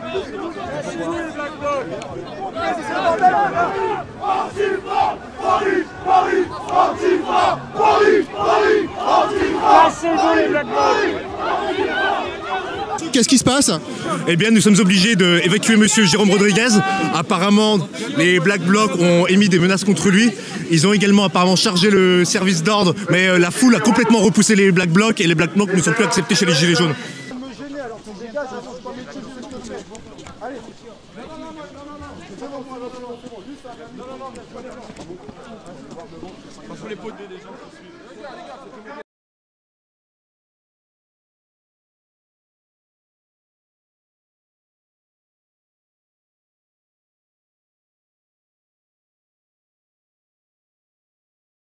Antifa, Paris, Paris, Antifa, Paris, Paris, Antifa. Lâchez-vous les Black Blocs. Qu'est-ce qui se passe? Eh bien, nous sommes obligés d'évacuer monsieur Jérôme Rodriguez. Apparemment, les Black Blocs ont émis des menaces contre lui. Ils ont également apparemment chargé le service d'ordre, mais la foule a complètement repoussé les Black Blocs et les Black Blocs ne sont plus acceptés chez les Gilets jaunes.